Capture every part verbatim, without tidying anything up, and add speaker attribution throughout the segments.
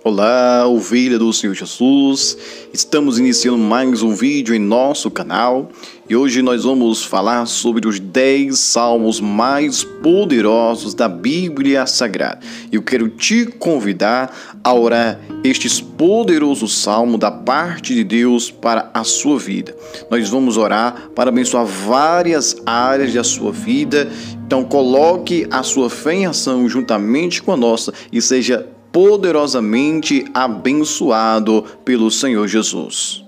Speaker 1: Olá, ovelha do Senhor Jesus, estamos iniciando mais um vídeo em nosso canal e hoje nós vamos falar sobre os dez salmos mais poderosos da Bíblia Sagrada. Eu quero te convidar a orar estes poderosos salmos da parte de Deus para a sua vida. Nós vamos orar para abençoar várias áreas da sua vida, então coloque a sua fé em ação juntamente com a nossa e seja poderosamente abençoado pelo Senhor Jesus.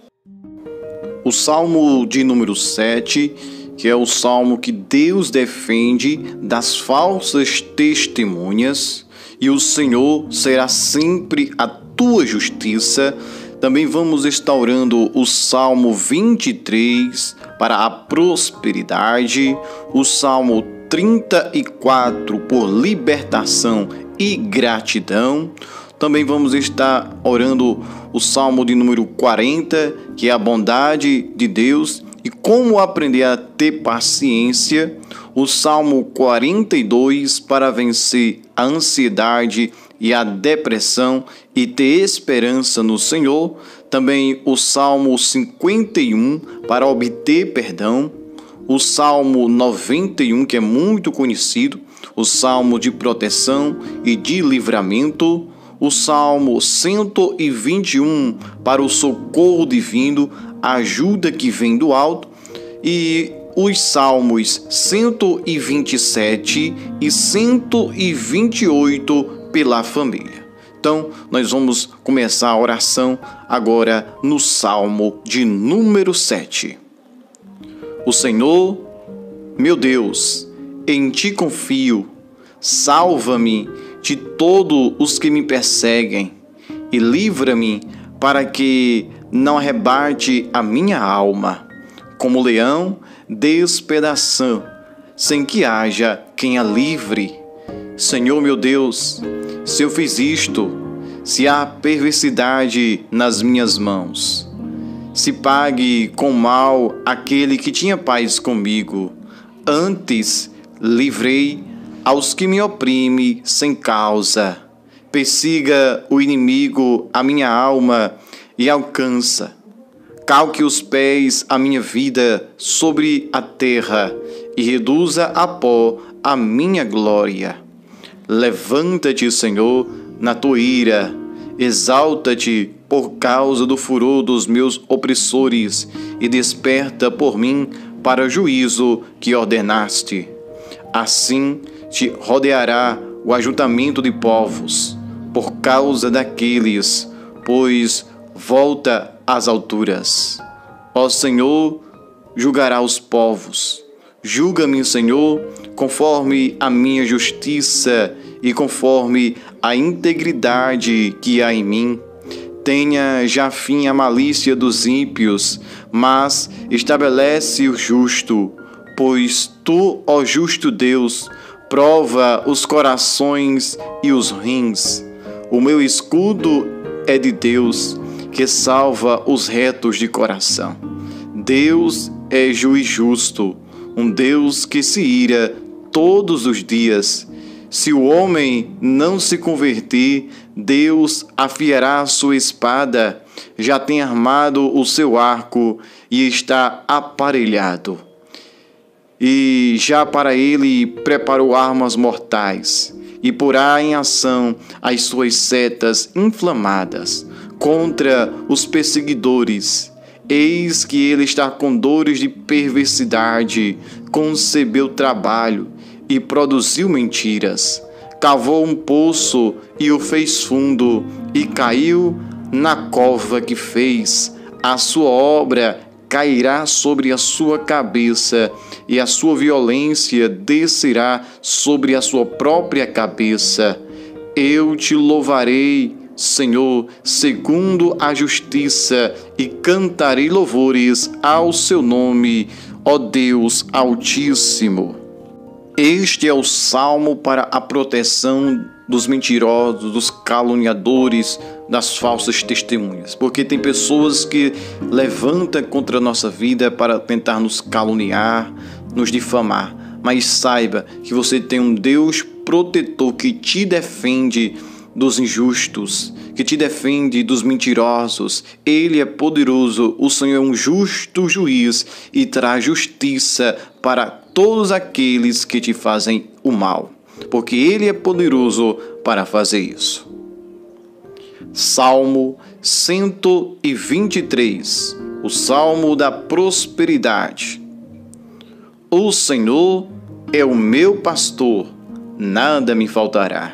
Speaker 1: O Salmo de número sete, que é o Salmo que Deus defende das falsas testemunhas, e o Senhor será sempre a tua justiça. Também vamos estar orando o Salmo vinte e três para a prosperidade, o Salmo trinta e quatro por libertação e gratidão. Também vamos estar orando o Salmo de número quarenta, que é a bondade de Deus e como aprender a ter paciência. O Salmo quarenta e dois para vencer a ansiedade e a depressão e ter esperança no Senhor. Também o Salmo cinquenta e um para obter perdão. O Salmo noventa e um, que é muito conhecido, o Salmo de proteção e de livramento, o Salmo cento e vinte e um para o socorro divino, a ajuda que vem do alto, e os Salmos cento e vinte e sete e cento e vinte e oito pela família. Então, nós vamos começar a oração agora no Salmo de número sete. O Senhor, meu Deus, em ti confio, salva-me de todos os que me perseguem e livra-me para que não arrebate a minha alma, como leão despedaçando, sem que haja quem a livre. Senhor meu Deus, se eu fiz isto, se há perversidade nas minhas mãos, se pague com mal aquele que tinha paz comigo. Antes livrei aos que me oprimem sem causa. Persiga o inimigo a minha alma e alcança. Calque os pés a minha vida sobre a terra e reduza a pó a minha glória. Levanta-te, Senhor, na tua ira. Exalta-te por causa do furor dos meus opressores e desperta por mim para o juízo que ordenaste. Assim te rodeará o ajuntamento de povos, por causa daqueles, pois volta às alturas. Ó Senhor, julgará os povos. Julga-me, Senhor, conforme a minha justiça e conforme a integridade que há em mim. Tenha já fim a malícia dos ímpios, mas estabelece o justo, pois tu, ó justo Deus, prova os corações e os rins. O meu escudo é de Deus, que salva os retos de coração. Deus é juiz justo, um Deus que se ira todos os dias. Se o homem não se converter, Deus afiará sua espada, já tem armado o seu arco e está aparelhado. E já para ele preparou armas mortais, e porá em ação as suas setas inflamadas contra os perseguidores. Eis que ele está com dores de perversidade, concebeu trabalho e produziu mentiras. Cavou um poço e o fez fundo, e caiu na cova que fez. A sua obra cairá sobre a sua cabeça, e a sua violência descerá sobre a sua própria cabeça. Eu te louvarei, Senhor, segundo a justiça, e cantarei louvores ao seu nome, ó Deus Altíssimo. Este é o salmo para a proteção dos mentirosos, dos caluniadores, das falsas testemunhas. Porque tem pessoas que levantam contra a nossa vida para tentar nos caluniar, nos difamar. Mas saiba que você tem um Deus protetor que te defende dos injustos, que te defende dos mentirosos. Ele é poderoso, o Senhor é um justo juiz e traz justiça para todos aqueles que te fazem o mal, porque Ele é poderoso para fazer isso. Salmo cento e vinte e três, o Salmo da prosperidade. O Senhor é o meu pastor, nada me faltará.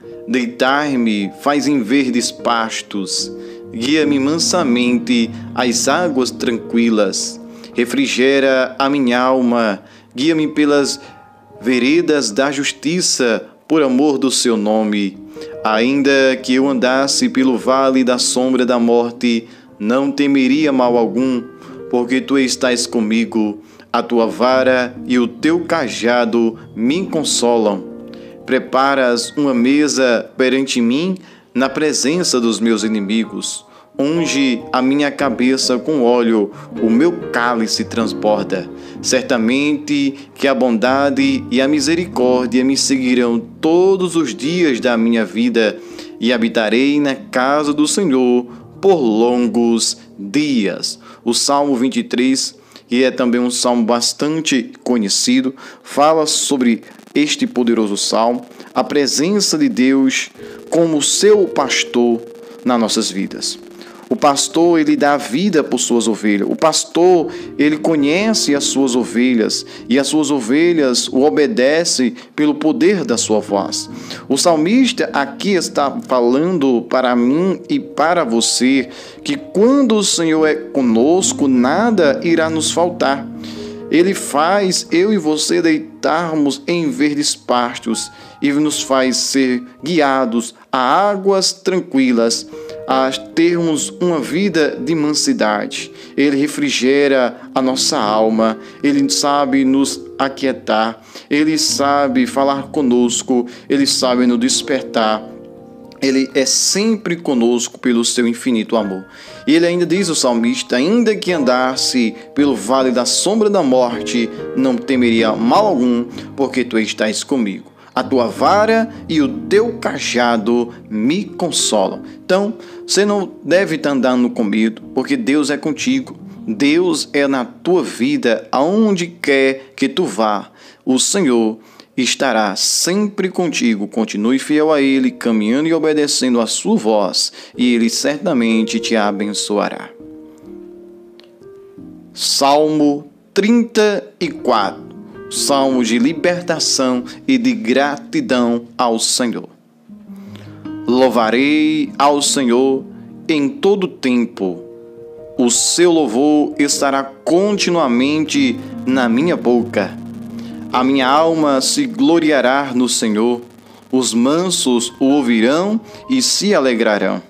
Speaker 1: Deitar-me faz em verdes pastos, guia-me mansamente às águas tranquilas. Refrigera a minha alma, guia-me pelas veredas da justiça, por amor do seu nome. Ainda que eu andasse pelo vale da sombra da morte, não temeria mal algum, porque tu estás comigo. A tua vara e o teu cajado me consolam. Preparas uma mesa perante mim na presença dos meus inimigos. Unge a minha cabeça com óleo, o meu cálice transborda. Certamente que a bondade e a misericórdia me seguirão todos os dias da minha vida, e habitarei na casa do Senhor por longos dias. O Salmo vinte e três, que é também um salmo bastante conhecido, fala sobre este poderoso salmo, a presença de Deus como seu pastor nas nossas vidas. O pastor, ele dá vida por suas ovelhas. O pastor, ele conhece as suas ovelhas e as suas ovelhas o obedecem pelo poder da sua voz. O salmista aqui está falando para mim e para você que quando o Senhor é conosco, nada irá nos faltar. Ele faz eu e você deitarmos em verdes pastos e nos faz ser guiados a águas tranquilas, a termos uma vida de mansidade. Ele refrigera a nossa alma, Ele sabe nos aquietar, Ele sabe falar conosco, Ele sabe nos despertar. Ele é sempre conosco pelo seu infinito amor. E ele ainda diz, o salmista, ainda que andasse pelo vale da sombra da morte, não temeria mal algum, porque tu estás comigo. A tua vara e o teu cajado me consolam. Então, você não deve estar andando com medo, porque Deus é contigo. Deus é na tua vida, aonde quer que tu vá. O Senhor estará sempre contigo. Continue fiel a Ele, caminhando e obedecendo a sua voz, e Ele certamente te abençoará. Salmo trinta e quatro. Salmo de libertação e de gratidão ao Senhor. Louvarei ao Senhor em todo tempo. O seu louvor estará continuamente na minha boca. A minha alma se gloriará no Senhor. Os mansos o ouvirão e se alegrarão.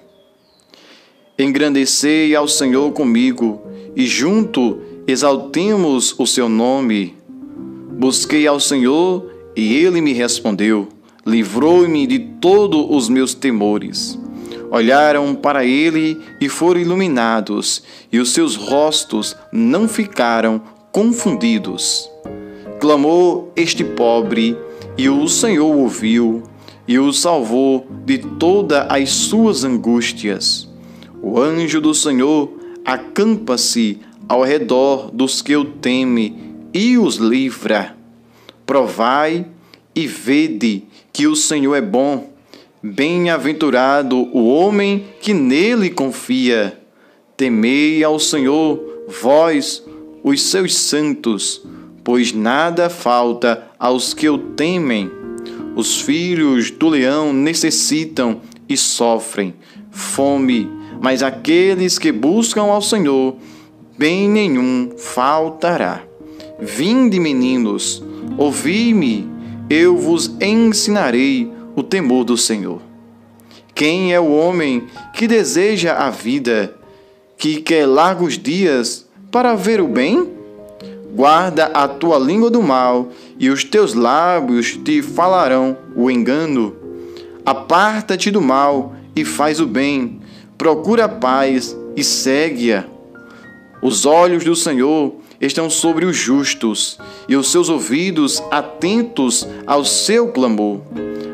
Speaker 1: Engrandecei ao Senhor comigo, e junto exaltemos o seu nome. Busquei ao Senhor, e Ele me respondeu. Livrou-me de todos os meus temores. Olharam para Ele e foram iluminados, e os seus rostos não ficaram confundidos. Clamou este pobre, e o Senhor ouviu, e o salvou de todas as suas angústias. O anjo do Senhor acampa-se ao redor dos que o temem e os livra. Provai e vede que o Senhor é bom. Bem-aventurado o homem que nele confia. Temei ao Senhor, vós, os seus santos, pois nada falta aos que o temem. Os filhos do leão necessitam e sofrem fome, mas aqueles que buscam ao Senhor, bem nenhum faltará. Vinde, meninos, ouvi-me, eu vos ensinarei o temor do Senhor. Quem é o homem que deseja a vida, que quer largos dias para ver o bem? Guarda a tua língua do mal, e os teus lábios te falarão o engano. Aparta-te do mal e faz o bem, procura a paz e segue-a. Os olhos do Senhor estão sobre os justos, e os seus ouvidos atentos ao seu clamor.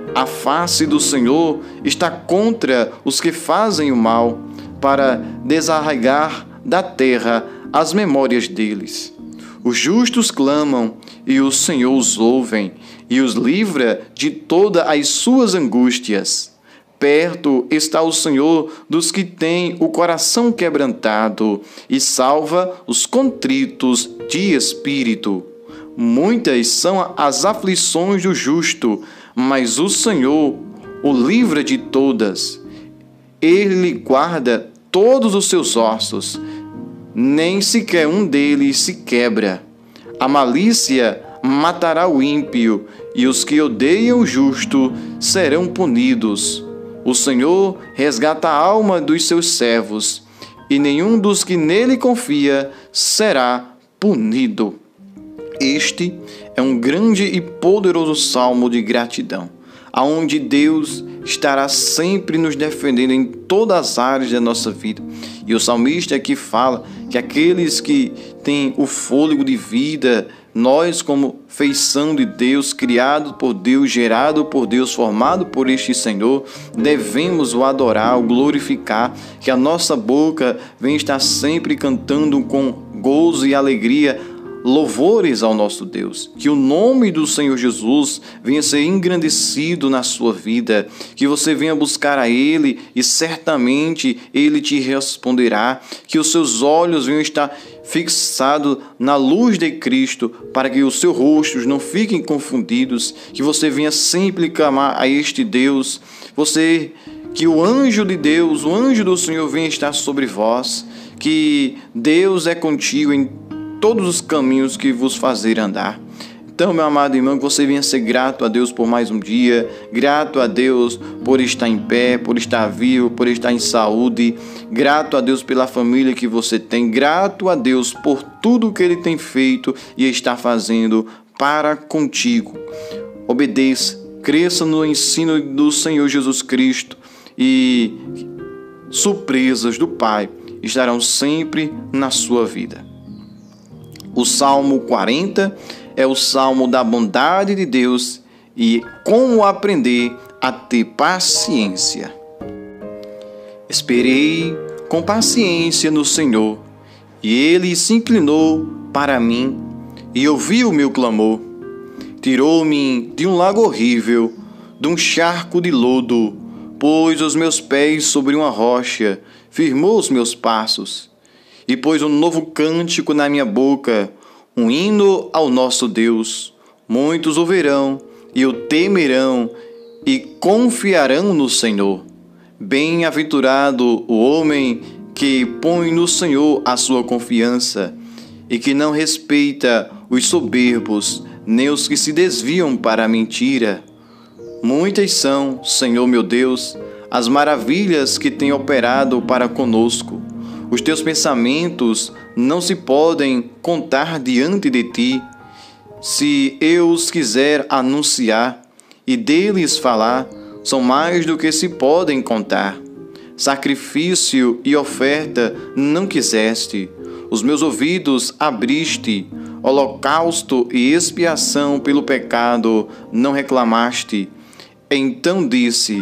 Speaker 1: A face do Senhor está contra os que fazem o mal, para desarraigar da terra as memórias deles. Os justos clamam, e o Senhor os ouve, e os livra de todas as suas angústias. Perto está o Senhor dos que têm o coração quebrantado, e salva os contritos de espírito. Muitas são as aflições do justo, mas o Senhor o livra de todas. Ele guarda todos os seus ossos, nem sequer um deles se quebra. A malícia matará o ímpio, e os que odeiam o justo serão punidos. O Senhor resgata a alma dos seus servos, e nenhum dos que nele confia será punido. Este é um grande e poderoso salmo de gratidão, aonde Deus estará sempre nos defendendo em todas as áreas da nossa vida. E o salmista aqui fala que aqueles que têm o fôlego de vida, nós como feição de Deus, criado por Deus, gerado por Deus, formado por este Senhor, devemos o adorar, o glorificar, que a nossa boca venha estar sempre cantando com gozo e alegria louvores ao nosso Deus, que o nome do Senhor Jesus venha ser engrandecido na sua vida, que você venha buscar a Ele e certamente Ele te responderá, que os seus olhos venham estar fixados na luz de Cristo, para que os seus rostos não fiquem confundidos, que você venha sempre clamar a este Deus, você, que o anjo de Deus, o anjo do Senhor venha estar sobre vós, que Deus é contigo em todos os caminhos que vos fazer andar. Então, meu amado irmão, que você venha ser grato a Deus por mais um dia, grato a Deus por estar em pé, por estar vivo, por estar em saúde, grato a Deus pela família que você tem, grato a Deus por tudo que Ele tem feito e está fazendo para contigo. Obedeça, cresça no ensino do Senhor Jesus Cristo, e surpresas do Pai estarão sempre na sua vida. O Salmo quarenta é o Salmo da bondade de Deus e como aprender a ter paciência. Esperei com paciência no Senhor, e Ele se inclinou para mim e ouviu o meu clamor. Tirou-me de um lago horrível, de um charco de lodo, pôs os meus pés sobre uma rocha, firmou os meus passos. E pôs um novo cântico na minha boca, um hino ao nosso Deus. Muitos o verão e o temerão e confiarão no Senhor. Bem-aventurado o homem que põe no Senhor a sua confiança e que não respeita os soberbos, nem os que se desviam para a mentira. Muitas são, Senhor meu Deus, as maravilhas que tem operado para conosco. Os teus pensamentos não se podem contar diante de ti. Se eu os quiser anunciar e deles falar, são mais do que se podem contar. Sacrifício e oferta não quiseste, os meus ouvidos abriste, holocausto e expiação pelo pecado não reclamaste. Então disse: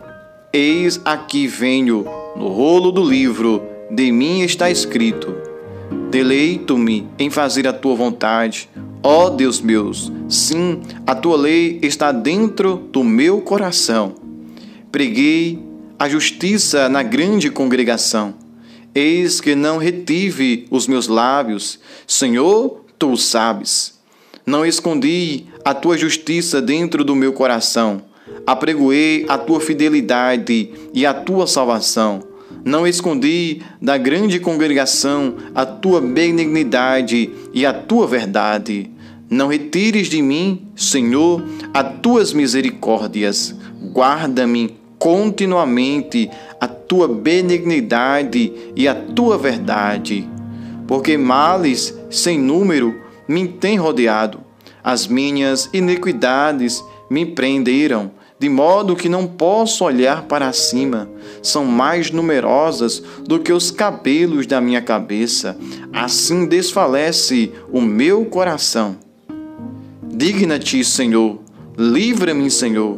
Speaker 1: eis aqui venho, no rolo do livro de mim está escrito: deleito-me em fazer a tua vontade, ó Deus meu. Sim, a tua lei está dentro do meu coração. Preguei a justiça na grande congregação. Eis que não retive os meus lábios. Senhor, tu o sabes. Não escondi a tua justiça dentro do meu coração. Apregoei a tua fidelidade e a tua salvação. Não escondi da grande congregação a tua benignidade e a tua verdade. Não retires de mim, Senhor, as tuas misericórdias. Guarda-me continuamente a tua benignidade e a tua verdade. Porque males sem número me têm rodeado. As minhas iniquidades me prenderam, de modo que não posso olhar para cima. São mais numerosas do que os cabelos da minha cabeça. Assim desfalece o meu coração. Digna-te, Senhor, livra-me, Senhor.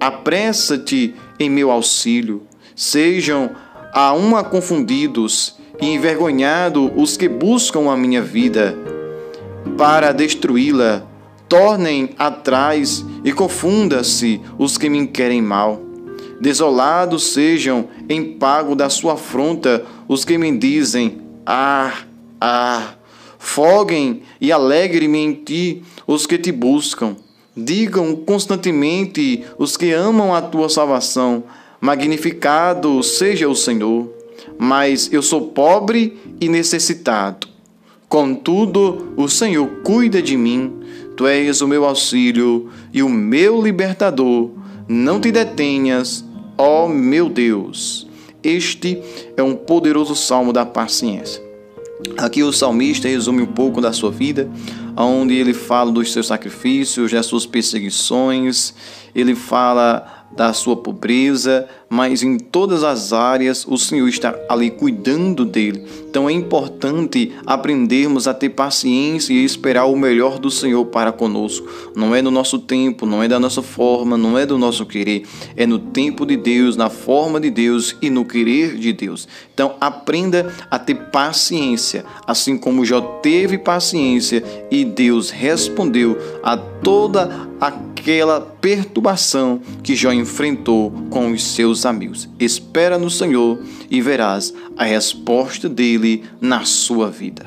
Speaker 1: apressa-te em meu auxílio. Sejam a uma confundidos e envergonhados os que buscam a minha vida para destruí-la. Tornem atrás e confunda-se os que me querem mal. Desolados sejam em pago da sua afronta os que me dizem: ah, ah. Foguem e alegrem-me em ti os que te buscam. Digam constantemente os que amam a tua salvação: magnificado seja o Senhor. Mas eu sou pobre e necessitado. Contudo, o Senhor cuida de mim. Tu és o meu auxílio e o meu libertador. Não te detenhas, ó meu Deus. Este é um poderoso salmo da paciência. Aqui o salmista resume um pouco da sua vida, onde ele fala dos seus sacrifícios, das suas perseguições, ele fala da sua pobreza, mas em todas as áreas o Senhor está ali cuidando dele. Então é importante aprendermos a ter paciência e esperar o melhor do Senhor para conosco. Não é no nosso tempo, não é da nossa forma, não é do nosso querer, é no tempo de Deus, na forma de Deus e no querer de Deus. Então aprenda a ter paciência, assim como Jó teve paciência e Deus respondeu a toda aquela perturbação que Jó enfrentou com os seus amigos. Espera no Senhor e verás a resposta dele na sua vida.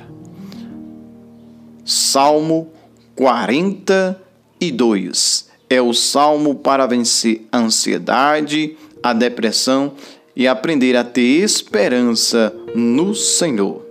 Speaker 1: Salmo quarenta e dois é o salmo para vencer a ansiedade, a depressão e aprender a ter esperança no Senhor.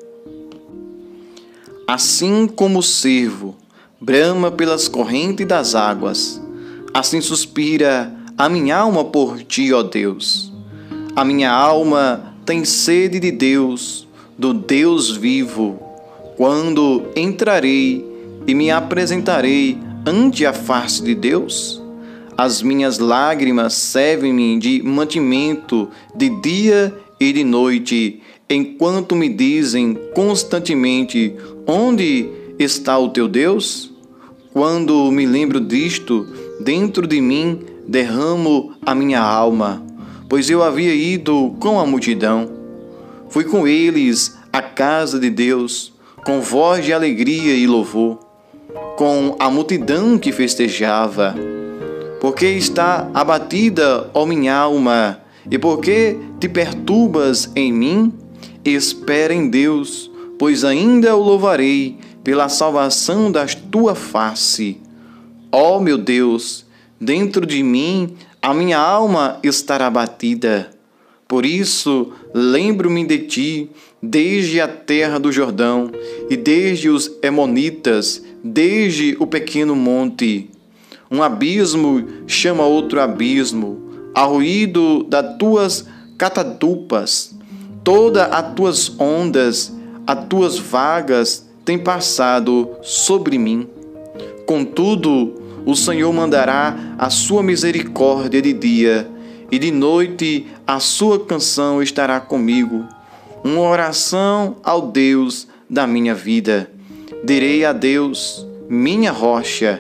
Speaker 1: Assim como o cervo brama pelas correntes das águas, assim suspira a minha alma por ti, ó Deus. A minha alma tem sede de Deus, do Deus vivo. Quando entrarei e me apresentarei ante a face de Deus, as minhas lágrimas servem-me de mantimento de dia e de noite, enquanto me dizem constantemente: onde está o teu Deus? Quando me lembro disto, dentro de mim derramo a minha alma, pois eu havia ido com a multidão. Fui com eles à casa de Deus, com voz de alegria e louvor, com a multidão que festejava. Porque está abatida, ó minha alma, e porque te perturbas em mim? Espera em Deus, pois ainda o louvarei pela salvação da tua face. Ó meu Deus, dentro de mim a minha alma estará abatida. Por isso lembro-me de ti desde a terra do Jordão e desde os Emonitas, desde o pequeno monte. Um abismo chama outro abismo, ao ruído das tuas catadupas. Todas as tuas ondas, as tuas vagas têm passado sobre mim. Contudo, o Senhor mandará a sua misericórdia de dia, e de noite a sua canção estará comigo, uma oração ao Deus da minha vida. Direi a Deus, minha rocha,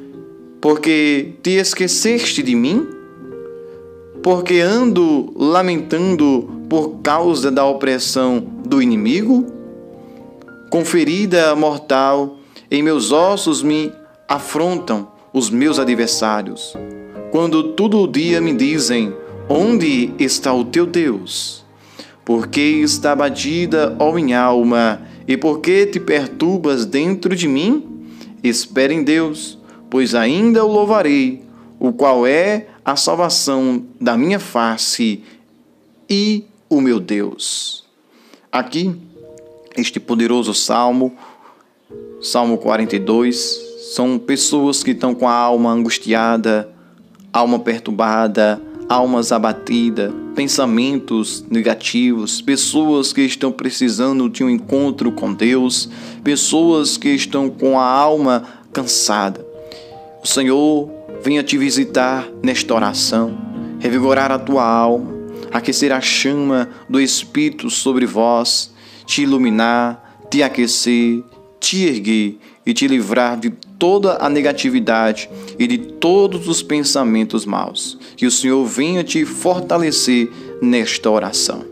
Speaker 1: porque te esqueceste de mim? Porque ando lamentando por causa da opressão do inimigo? Com ferida mortal, em meus ossos me afrontam os meus adversários. Quando todo o dia me dizem: onde está o teu Deus? Por que está abatida, ó minha alma, e por que te perturbas dentro de mim? Espera em Deus, pois ainda o louvarei, o qual é a salvação da minha face e o meu Deus. Aqui, este poderoso salmo, Salmo quarenta e dois, são pessoas que estão com a alma angustiada, alma perturbada, almas abatidas, pensamentos negativos, pessoas que estão precisando de um encontro com Deus, pessoas que estão com a alma cansada. O Senhor venha te visitar nesta oração, revigorar a tua alma, aquecer a chama do Espírito sobre vós, te iluminar, te aquecer, te erguer e te livrar de toda a negatividade e de todos os pensamentos maus. Que o Senhor venha te fortalecer nesta oração.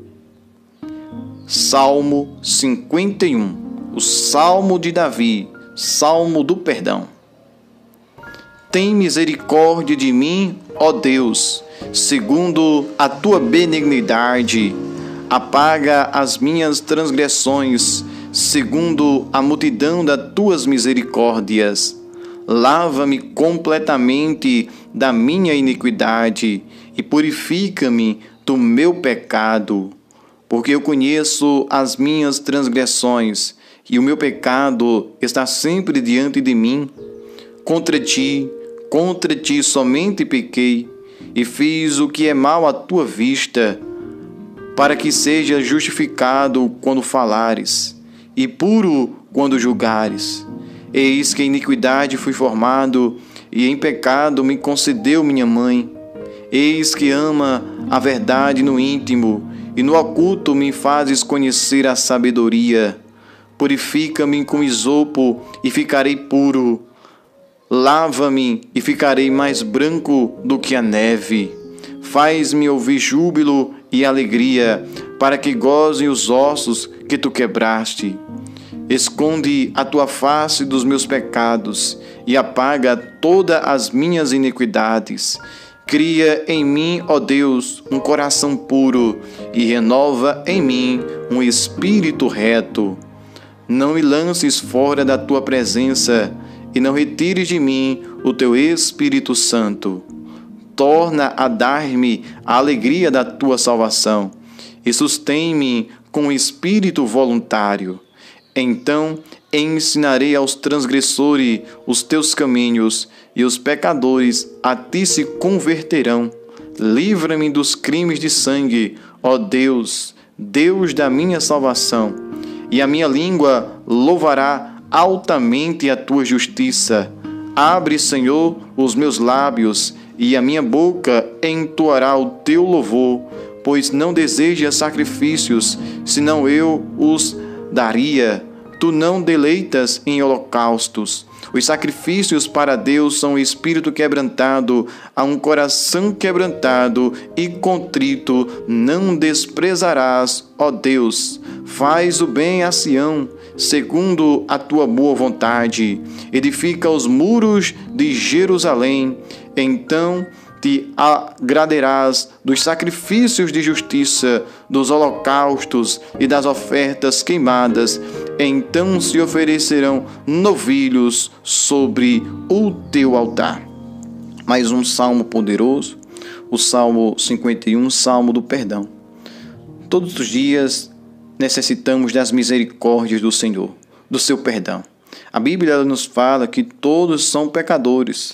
Speaker 1: Salmo cinquenta e um, o Salmo de Davi, Salmo do perdão. Tem misericórdia de mim, ó Deus, segundo a tua benignidade. Apaga as minhas transgressões, segundo a multidão das tuas misericórdias. Lava-me completamente da minha iniquidade e purifica-me do meu pecado. Porque eu conheço as minhas transgressões e o meu pecado está sempre diante de mim. Contra ti, contra ti somente pequei e fiz o que é mal à tua vista, para que seja justificado quando falares e puro quando julgares. Eis que em iniquidade fui formado e em pecado me concedeu minha mãe. Eis que ama a verdade no íntimo e no oculto me fazes conhecer a sabedoria. Purifica-me com isopo e ficarei puro. Lava-me e ficarei mais branco do que a neve. Faz-me ouvir júbilo e alegria, para que gozem os ossos que tu quebraste. Esconde a tua face dos meus pecados e apaga todas as minhas iniquidades. Cria em mim, ó Deus, um coração puro e renova em mim um espírito reto. Não me lances fora da tua presença e não retires de mim o teu Espírito Santo. Torna a dar-me a alegria da tua salvação e sustém-me com um espírito voluntário. Então ensinarei aos transgressores os teus caminhos e os pecadores a ti se converterão. Livra-me dos crimes de sangue, ó Deus, Deus da minha salvação, e a minha língua louvará altamente a tua justiça. Abre, Senhor, os meus lábios, e a minha boca entoará o teu louvor, pois não desejas sacrifícios, senão eu os daria. Tu não deleitas em holocaustos. Os sacrifícios para Deus são o espírito quebrantado, a um coração quebrantado e contrito não desprezarás, ó Deus. Faz o bem a Sião, segundo a tua boa vontade. Edifica os muros de Jerusalém. Então te agradarás dos sacrifícios de justiça, dos holocaustos e das ofertas queimadas. Então se oferecerão novilhos sobre o teu altar. Mais um salmo poderoso, o Salmo cinquenta e um, Salmo do perdão. Todos os dias necessitamos das misericórdias do Senhor, do seu perdão. A Bíblia nos fala que todos são pecadores.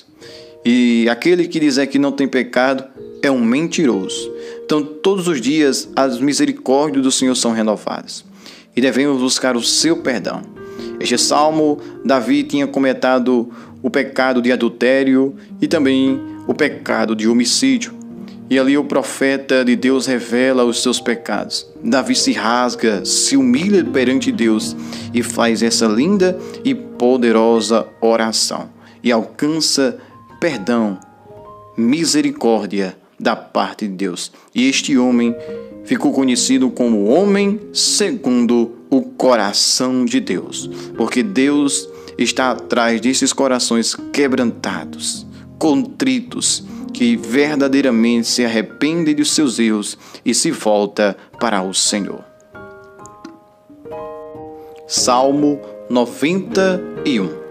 Speaker 1: E aquele que dizer que não tem pecado é um mentiroso. Então, todos os dias, as misericórdias do Senhor são renovadas. E devemos buscar o seu perdão. Este salmo, Davi tinha cometido o pecado de adultério e também o pecado de homicídio. E ali o profeta de Deus revela os seus pecados. Davi se rasga, se humilha perante Deus e faz essa linda e poderosa oração. E alcança perdão, misericórdia da parte de Deus. E este homem ficou conhecido como homem segundo o coração de Deus, porque Deus está atrás desses corações quebrantados, contritos, que verdadeiramente se arrependem de seus erros e se volta para o Senhor. Salmo noventa e um.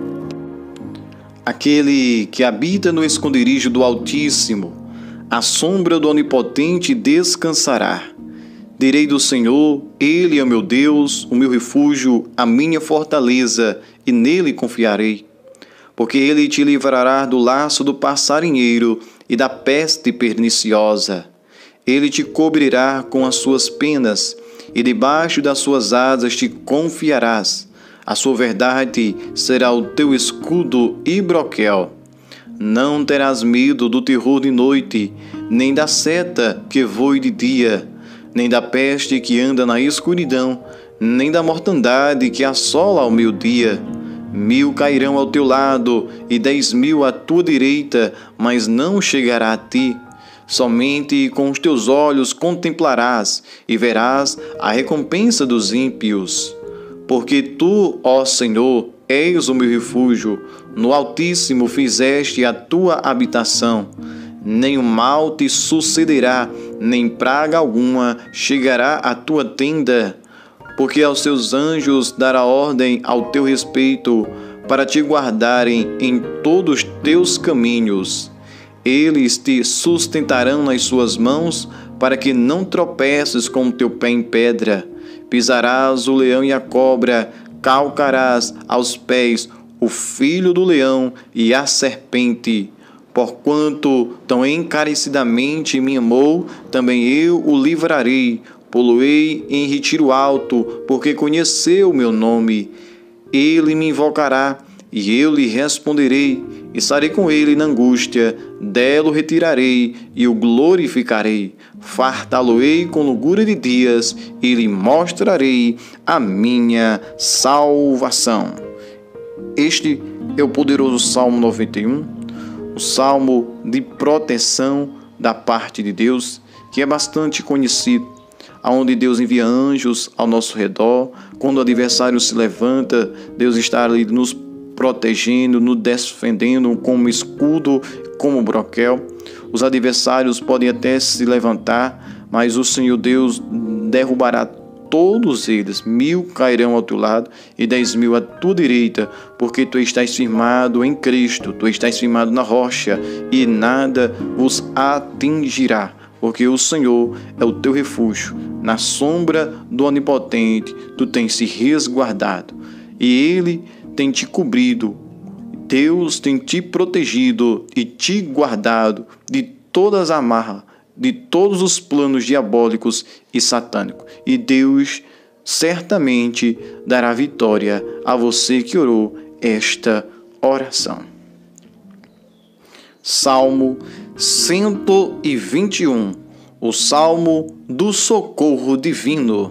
Speaker 1: Aquele que habita no esconderijo do Altíssimo, à sombra do Onipotente descansará. Direi do Senhor, Ele é o meu Deus, o meu refúgio, a minha fortaleza, e nele confiarei. Porque Ele te livrará do laço do passarinheiro e da peste perniciosa. Ele te cobrirá com as suas penas, e debaixo das suas asas te confiarás. A sua verdade será o teu escudo e broquel. Não terás medo do terror de noite, nem da seta que voe de dia, nem da peste que anda na escuridão, nem da mortandade que assola ao meio-dia. Mil cairão ao teu lado e dez mil à tua direita, mas não chegará a ti. Somente com os teus olhos contemplarás e verás a recompensa dos ímpios. Porque tu, ó Senhor, és o meu refúgio, no Altíssimo fizeste a tua habitação. Nem o mal te sucederá, nem praga alguma chegará à tua tenda. Porque aos seus anjos dará ordem ao teu respeito, para te guardarem em todos os teus caminhos. Eles te sustentarão nas suas mãos, para que não tropeces com o teu pé em pedra. Pisarás o leão e a cobra, calcarás aos pés o filho do leão e a serpente. Porquanto tão encarecidamente me amou, também eu o livrarei. Poloei em retiro alto, porque conheceu o meu nome. Ele me invocará, e eu lhe responderei. Estarei com ele na angústia, dela o retirarei e o glorificarei. Fartá-lo-ei com longura de dias e lhe mostrarei a minha salvação. Este é o poderoso Salmo noventa e um, o salmo de proteção da parte de Deus, que é bastante conhecido, onde Deus envia anjos ao nosso redor. Quando o adversário se levanta, Deus está ali nos protegendo, nos defendendo como escudo, como broquel. Os adversários podem até se levantar, mas o Senhor Deus derrubará todos eles. Mil cairão ao teu lado e dez mil à tua direita, porque tu estás firmado em Cristo, tu estás firmado na rocha, e nada vos atingirá. Porque o Senhor é o teu refúgio, na sombra do Onipotente tu tens se resguardado, e Ele tem te cobrido. Deus tem te protegido e te guardado de todas as amarras, de todos os planos diabólicos e satânicos. E Deus certamente dará vitória a você que orou esta oração. Salmo cento e vinte e um, o Salmo do socorro divino.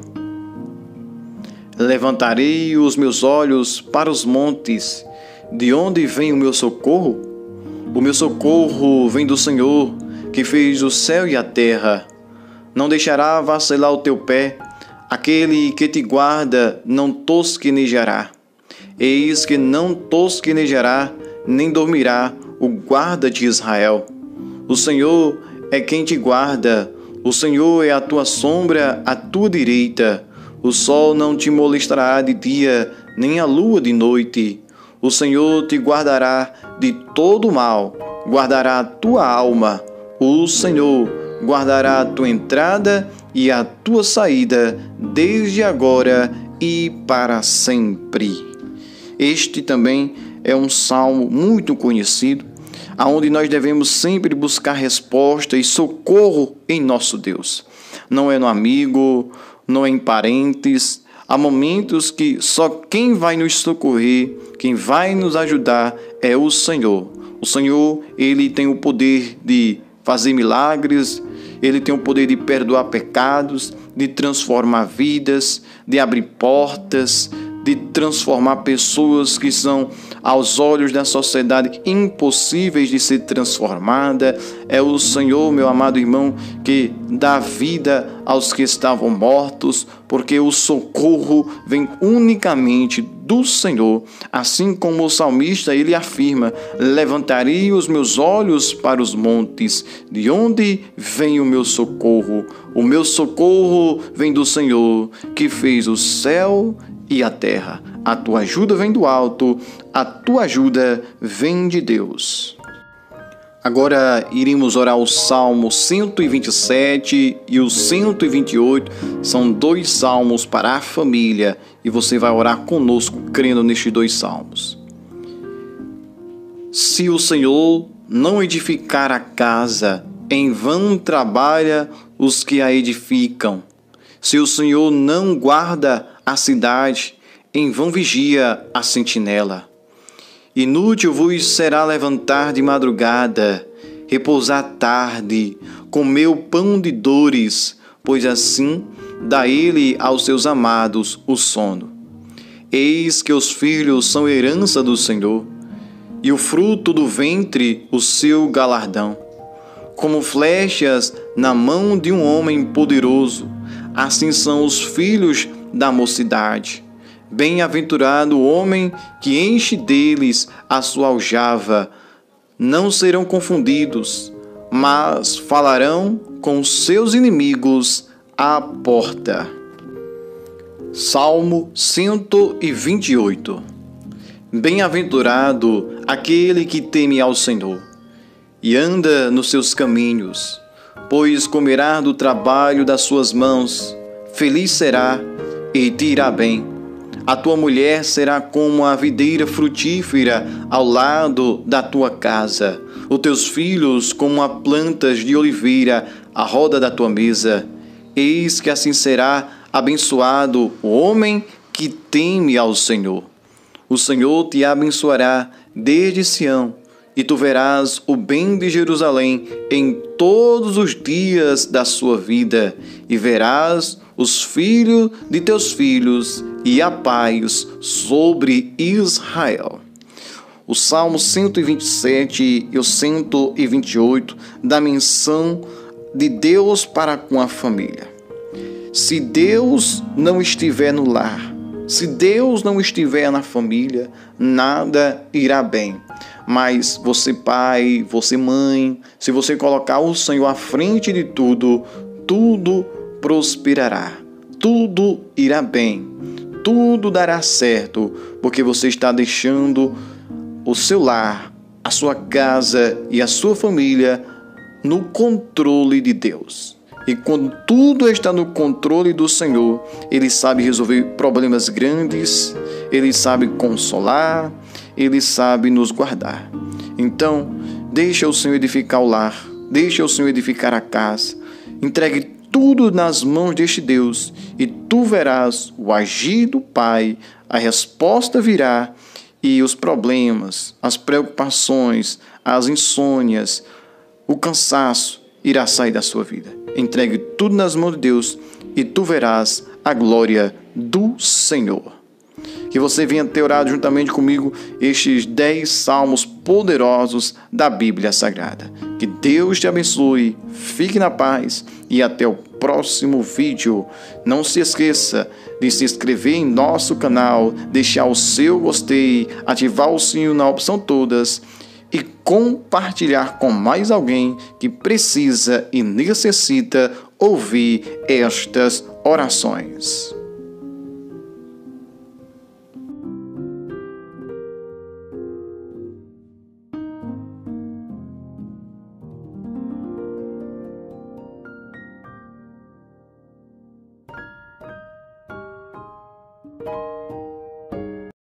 Speaker 1: Levantarei os meus olhos para os montes, de onde vem o meu socorro? O meu socorro vem do Senhor, que fez o céu e a terra. Não deixará vacilar o teu pé, aquele que te guarda não tosquenejará. Eis que não tosquenejará, nem dormirá o guarda de Israel. O Senhor é quem te guarda, o Senhor é a tua sombra à tua direita. O sol não te molestará de dia, nem a lua de noite. O Senhor te guardará de todo mal, guardará a tua alma. O Senhor guardará a tua entrada e a tua saída, desde agora e para sempre. Este também é um salmo muito conhecido, aonde nós devemos sempre buscar resposta e socorro em nosso Deus. Não é no amigo, não é em parentes. Há momentos que só quem vai nos socorrer, quem vai nos ajudar é o Senhor. O Senhor, Ele tem o poder de fazer milagres, Ele tem o poder de perdoar pecados, de transformar vidas, de abrir portas, de transformar pessoas que são, aos olhos da sociedade, impossíveis de ser transformada. É o Senhor, meu amado irmão, que dá vida aos que estavam mortos, porque o socorro vem unicamente do Senhor. Assim como o salmista, ele afirma: levantarei os meus olhos para os montes, de onde vem o meu socorro? O meu socorro vem do Senhor, que fez o céu e a terra. A tua ajuda vem do alto, a tua ajuda vem de Deus. Agora iremos orar o Salmo cento e vinte e sete e o cento e vinte e oito. São dois salmos para a família e você vai orar conosco crendo nestes dois salmos. Se o Senhor não edificar a casa, em vão trabalha os que a edificam. Se o Senhor não guarda a cidade, em vão vigia a sentinela. Inútil vos será levantar de madrugada, repousar tarde, comer o pão de dores, pois assim dá ele aos seus amados o sono. Eis que os filhos são herança do Senhor, e o fruto do ventre o seu galardão. Como flechas na mão de um homem poderoso, assim são os filhos da mocidade. Bem-aventurado o homem que enche deles a sua aljava. Não serão confundidos, mas falarão com seus inimigos à porta. Salmo cento e vinte e oito. Bem-aventurado aquele que teme ao Senhor e anda nos seus caminhos, pois comerá do trabalho das suas mãos. Feliz será e te irá bem. A tua mulher será como a videira frutífera ao lado da tua casa, os teus filhos como as plantas de oliveira à roda da tua mesa. Eis que assim será abençoado o homem que teme ao Senhor. O Senhor te abençoará desde Sião, e tu verás o bem de Jerusalém em todos os dias da sua vida, e verás os filhos de teus filhos e a paz sobre Israel. O Salmo cento e vinte e sete e o cento e vinte e oito da menção de Deus para com a família. Se Deus não estiver no lar, se Deus não estiver na família, nada irá bem. Mas você pai, você mãe, se você colocar o Senhor à frente de tudo, tudo prosperará, tudo irá bem, tudo dará certo, porque você está deixando o seu lar, a sua casa e a sua família no controle de Deus. E quando tudo está no controle do Senhor, Ele sabe resolver problemas grandes, Ele sabe consolar, Ele sabe nos guardar. Então, deixa o Senhor edificar o lar, deixa o Senhor edificar a casa, entregue tudo nas mãos deste Deus e tu verás o agir do Pai, a resposta virá e os problemas, as preocupações, as insônias, o cansaço irá sair da sua vida. Entregue tudo nas mãos de Deus e tu verás a glória do Senhor. Que você venha ter orado juntamente comigo estes dez salmos poderosos da Bíblia Sagrada. Que Deus te abençoe, fique na paz e até o próximo vídeo. Não se esqueça de se inscrever em nosso canal, deixar o seu gostei, ativar o sininho na opção todas e compartilhar com mais alguém que precisa e necessita ouvir estas orações.